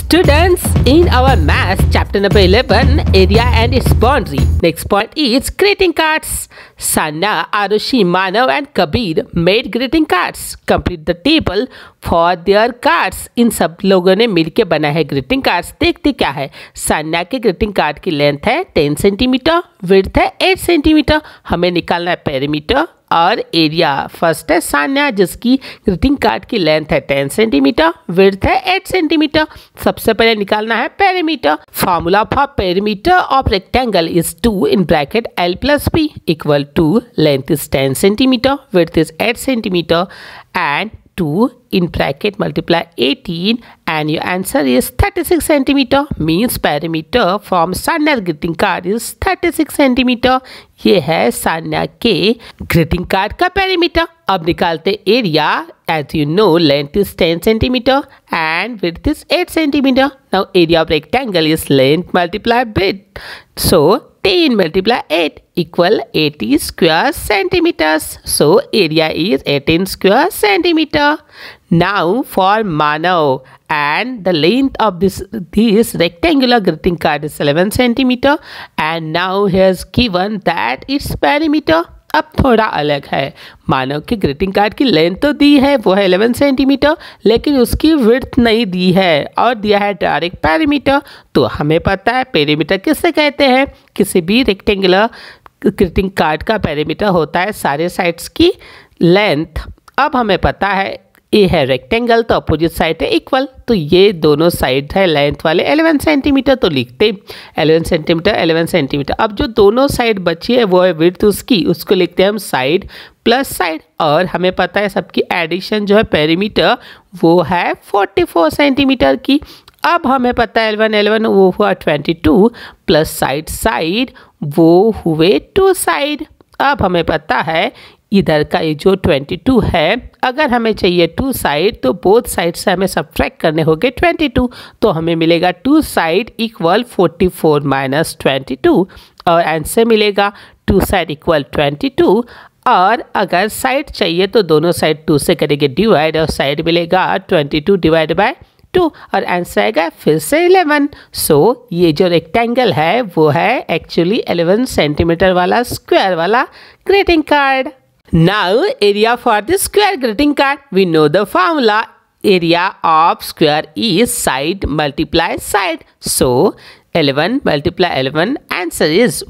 Students, in our math chapter number 11, area and its boundary. Next point is greeting cards. Sanya, Arushi, Manav and Kabir made greeting cards. Complete the table for their cards. इन सब लोगों ने मिलके बना है greeting cards. देखते क्या है. सान्या के ग्रीटिंग कार्ड की लेंथ है 10 सेंटीमीटर, विड्थ है 8 सेंटीमीटर. हमें निकालना है पेरीमीटर और एरिया. फर्स्ट है सान्या जिसकी ग्रीटिंग कार्ड की लेंथ है 10 सेंटीमीटर, विड्थ है 8 सेंटीमीटर. सबसे पहले निकालना है perimeter. Formula for perimeter of rectangle is 2 in bracket L plus B equal to length is 10 centimeter, width is 8 centimeter and 2 in bracket multiply 18 and your answer is 36 centimeter. Means perimeter from Sanya greeting card is 36 centimeter. ये है सान्या के greeting card का perimeter. अब निकालते area. As you know, length is 10 centimeter and width is 8 centimeter. Now area of rectangle is length multiplied width. So 10 multiply 8 equal 80 square centimeters. So area is 18 square centimeter. Now for Manav, and the length of this rectangular greeting card is 11 centimeter and now he has given that its perimeter. अब थोड़ा अलग है. मानव के greeting card की length तो दी है, वो है 11 सेंटीमीटर, लेकिन उसकी विड्थ नहीं दी है और दिया है डायरेक्ट पेरीमीटर. तो हमें पता है पेरीमीटर किससे कहते हैं. किसी भी रेक्टेंगुलर ग्रीटिंग कार्ड का पेरीमीटर होता है सारे साइड्स की लेंथ. अब हमें पता है ये है रेक्टेंगल तो अपोजिट साइड है इक्वल. तो ये दोनों साइड है लेंथ वाले 11 सेंटीमीटर. तो लिखते 11 सेंटीमीटर 11 सेंटीमीटर. अब जो दोनों साइड बची है वो है विड्थ उसकी, उसको लिखते हैं हम साइड प्लस साइड. और हमें पता है सबकी एडिशन जो है पेरीमीटर वो है 44 सेंटीमीटर की. अब हमें पता है L1 वो हुआ 22 प्लस साइड वो हुए 2 साइड. अब हमें पता है इधर का ये जो 22 है, अगर हमें चाहिए 2 साइड तो बोथ साइड से हमें सब्ट्रैक्ट करने होंगे 22. तो हमें मिलेगा 2 साइड इक्वल 44 माइनस 22 और आंसर मिलेगा 2 साइड इक्वल 22. और अगर साइड चाहिए तो दोनों साइड 2 से करेंगे डिवाइड और साइड मिलेगा 22 डिवाइड बाय 2 और आंसर आएगा फिर से 11. सो ये जो रेक्टेंगल है वो है एक्चुअली 11 सेंटीमीटर वाला स्क्वायर वाला greeting card. Now area for the square greeting card. We know the formula. Area of square is side multiply side. So 11 multiply 11 answer is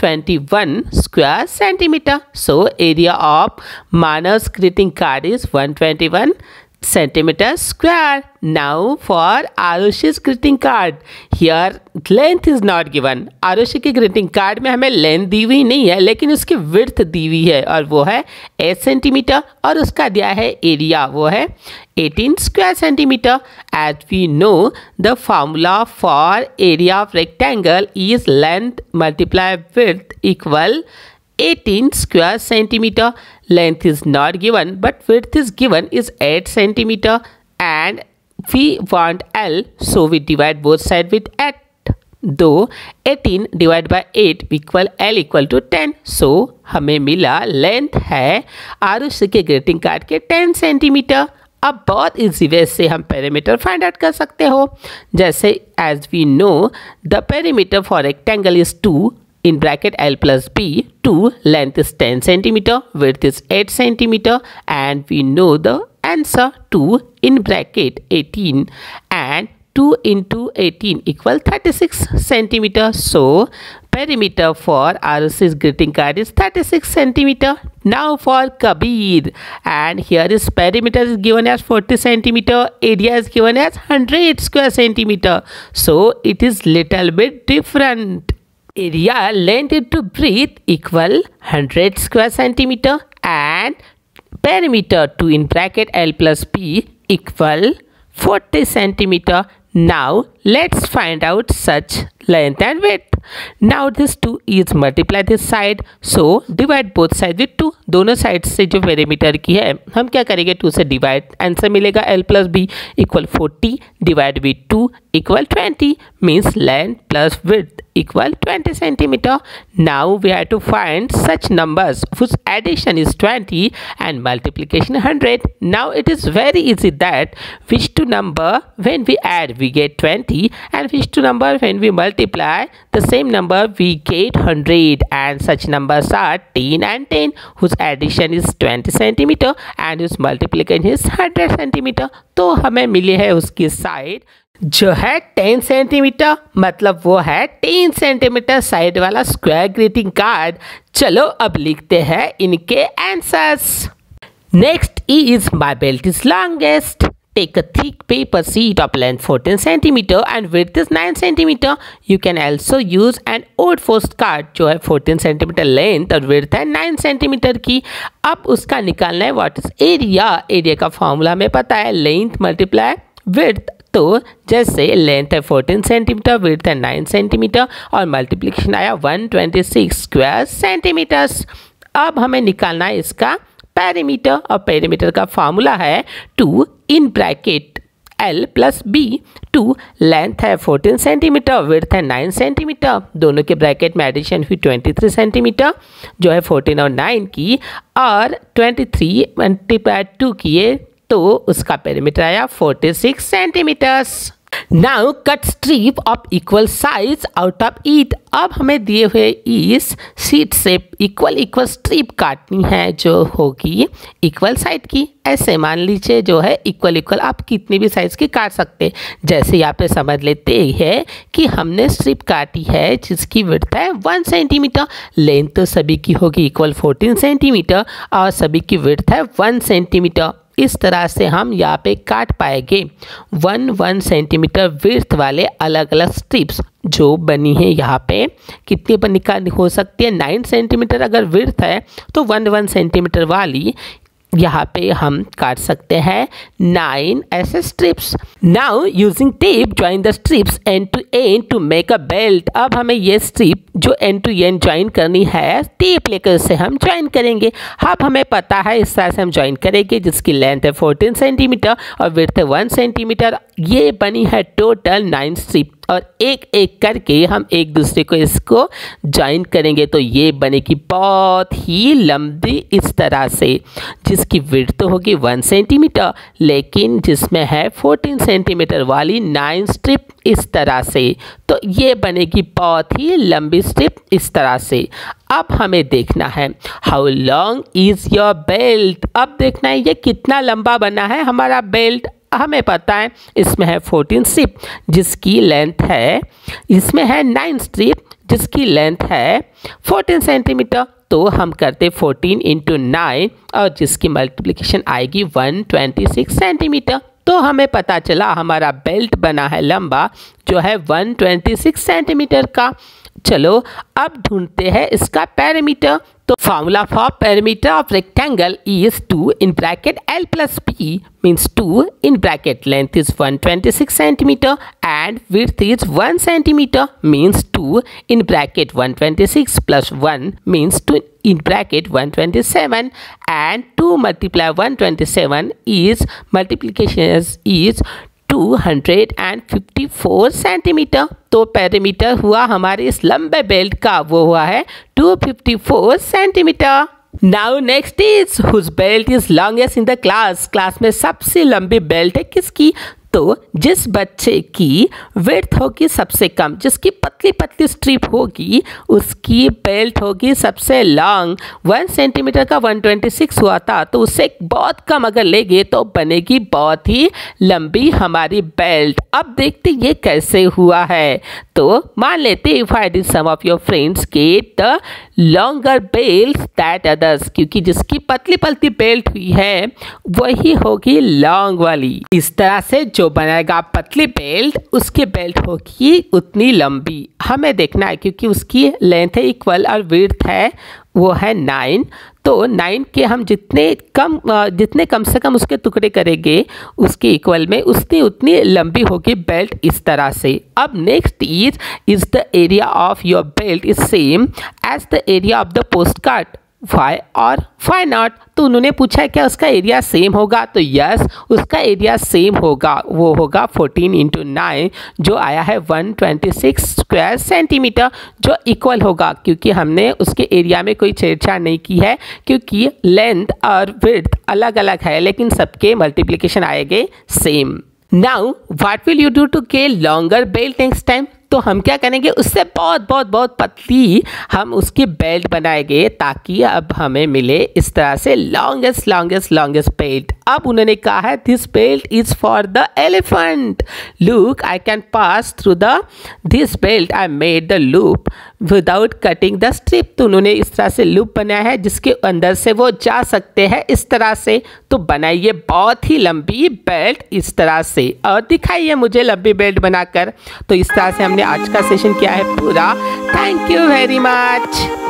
121 square centimeter. So area of Manav's greeting card is 121 centimeter square. Now for Arushi's greeting card. Here length is not given. Arushi की greeting card में हमें length दी हुई नहीं है लेकिन उसकी width दी हुई है और वो है 8 सेंटीमीटर और उसका दिया है एरिया वो है 18 square centimeter. As we know the formula for area of rectangle is length multiply width equal 18 square centimeter. Length is not given but width is given is 8 centimeter and we want L, so we divide both sides with 8. Though 18 divided by 8 equal L equal to 10. So हमें मिला length है आरुषि के greeting card के 10 centimetre. अब बहुत easy way से हम perimeter find out कर सकते हो. जैसे as we know the perimeter for rectangle is 2 in bracket L plus B. 2 length is 10 centimeter, width is 8 centimeter and we know the answer 2 in bracket 18 and 2 into 18 equal 36 centimeter. So perimeter for Arushi's greeting card is 36 centimeter. Now for Kabir, and here is perimeter is given as 40 centimeter, area is given as 100 square centimeter. So it is little bit different. Area length into breadth equal 100 square centimeter and perimeter 2 in bracket L plus B equal 40 centimeter. Now let's find out such length and width. Now this 2 is multiply this side, so divide both side with 2। दोनों side से जो perimeter की है हम क्या करेंगे, 2 से divide, answer मिलेगा l plus B equal 40 divide with 2 equal 20, means length plus width equal 20 centimeter. Now we have to find such numbers whose addition is 20 and multiplication 100. Now it is very easy that which two number when we add we get 20 and which two number when we multiply the same number we get 100, and such numbers are 10 and 10 whose addition is 20 centimeter and whose multiplication is 100 centimeter. तो हमें मिली है उसकी side जो है 10 centimetre, मतलब वो है 10 centimeter side वाला स्क्वायर ग्रीटिंग कार्ड। चलो अब लिखते हैं इनके answers. Next is my belt is longest. Take a thick paper sheet of length 14 cm and width is 9 cm. You can also use an odd postcard जो है 14 cm length और width है 9 cm की। अब उसका निकालना है व्हाट इज एरिया। एरिया का फॉर्मूला हमें पता है, लेंथ मल्टीप्लाई विड्थ। तो जैसे लेंथ है 14 सेंटीमीटर, विड्थ है 9 सेंटीमीटर और मल्टीप्लिकेशन आया 126 स्क्वायर सेंटीमीटर्स। अब हमें निकालना है इसका पेरीमीटर, और पेरीमीटर का फॉर्मूला है 2 in bracket L plus B। 2 length है 14 सेंटीमीटर, विड्थ है 9 सेंटीमीटर, दोनों के ब्रैकेट में एडिशन हुई 23 सेंटीमीटर जो है 14 और 9 की, और 23 मल्टीप्लाई 2 किए तो उसका पेरीमीटर आया 46 centimeters. Now cut strip of equal size out of it. अब हमें दिए हुए इस शीट से इक्वल स्ट्रिप काटनी है जो होगी इक्वल साइड की। ऐसे मान लीजिए जो है इक्वल आप कितनी भी साइज की काट सकते। जैसे यहाँ पे समझ लेते हैं कि हमने स्ट्रिप काटी है जिसकी विड्थ है 1 सेंटीमीटर, लेंथ तो सभी की होगी इक्वल 14 सेंटीमीटर और सभी की विड्थ है 1 सेंटीमीटर। इस तरह से हम यहाँ पे काट पाएंगे 1 सेंटीमीटर विड्थ वाले अलग अलग स्ट्रिप्स जो बनी है। यहाँ पे कितनी पर निकाल हो सकती है, 9 सेंटीमीटर अगर विड्थ है तो 1 सेंटीमीटर वाली यहाँ पे हम काट सकते हैं 9 ऐसे strips. Now using tape join the strips end to end to make a belt. अब हमें ये स्ट्रिप जो एंड टू एंड ज्वाइन करनी है टेप लेकर से हम ज्वाइन करेंगे। अब हमें पता है इस तरह से हम ज्वाइन करेंगे जिसकी लेंथ है 14 सेंटीमीटर और विड्थ है 1 सेंटीमीटर। ये बनी है टोटल 9 स्ट्रिप और एक एक करके हम एक दूसरे को इसको ज्वाइन करेंगे तो ये बनेगी बहुत ही लंबी इस तरह से, जिसकी विड्थ तो होगी 1 सेंटीमीटर लेकिन जिसमें है 14 सेंटीमीटर वाली 9 स्ट्रिप इस तरह से। तो ये बनेगी बहुत ही लंबी स्ट्रिप इस तरह से। अब हमें देखना है how long is your belt. अब देखना है ये कितना लंबा बना है हमारा बेल्ट। हमें पता है इसमें है 14 स्ट्रिप जिसकी लेंथ है, इसमें है 9 स्ट्रिप जिसकी लेंथ है 14 सेंटीमीटर। तो हम करते 14 इंटू 9 और जिसकी मल्टीप्लिकेशन आएगी 126 सेंटीमीटर। तो हमें पता चला हमारा बेल्ट बना है लंबा जो है 126 सेंटीमीटर का। चलो अब ढूंढते हैं इसका पेरीमीटर। तो formula for perimeter of rectangle is 2 in bracket L plus P means 2 in bracket length is 126 centimeter and width is 1 centimeter means 2 in bracket 126 plus 1 means 2 in bracket 127 and 2 multiply 127 is multiplication is 254 centimeter. तो perimeter हुआ हमारे इस लंबे belt का वो हुआ है 254 centimeter. Now next is whose belt is longest in the class. Class में सबसे लंबी बेल्ट है किसकी, तो जिस बच्चे की विड्थ होगी सबसे कम, जिसकी पतली पतली स्ट्रिप होगी उसकी बेल्ट होगी सबसे लॉन्ग। 1 सेंटीमीटर का 126 हुआ था तो उससे बहुत कम अगर लेंगे तो बनेगी बहुत ही लंबी हमारी बेल्ट। अब देखते ये कैसे हुआ है। तो मान लेते if I did some of your friends get the longer belt that others, क्योंकि जिसकी पतली पतली बेल्ट हुई है वही होगी लॉन्ग वाली। इस तरह से जो बनाएगा पतली बेल्ट उसकी बेल्ट होगी उतनी लंबी। हमें देखना है क्योंकि उसकी लेंथ है इक्वल और विड्थ है वो है 9। तो 9 के हम जितने कम से कम उसके टुकड़े करेंगे उसके इक्वल में उतनी लंबी होगी बेल्ट इस तरह से। अब next is the area of your belt is same as the area of the post card, why or why not. तो उन्होंने पूछा क्या उसका एरिया सेम होगा, तो यस उसका एरिया सेम होगा, वो होगा 14 × 9 जो आया है 126 स्क्वायर सेंटीमीटर, जो इक्वल होगा क्योंकि हमने उसके एरिया में कोई छेड़छाड़ नहीं की है क्योंकि लेंथ और विड्थ अलग अलग है लेकिन सबके मल्टीप्लिकेशन आएंगे same. Now what will you do to get longer belt next time. तो हम क्या करेंगे, उससे बहुत बहुत बहुत पतली हम उसकी बेल्ट बनाएंगे ताकि अब हमें मिले इस तरह से लॉन्गेस्ट बेल्ट। अब उन्होंने कहा है this belt is for the elephant, look I can pass through this belt, I made the loop without cutting the strip. तो उन्होंने इस तरह से लूप बनाया है जिसके अंदर से वो जा सकते हैं इस तरह से। तो बनाइए बहुत ही लंबी बेल्ट इस तरह से और दिखाइए मुझे लंबी बेल्ट बनाकर। तो इस तरह से हमने आज का सेशन किया है पूरा। Thank you very much.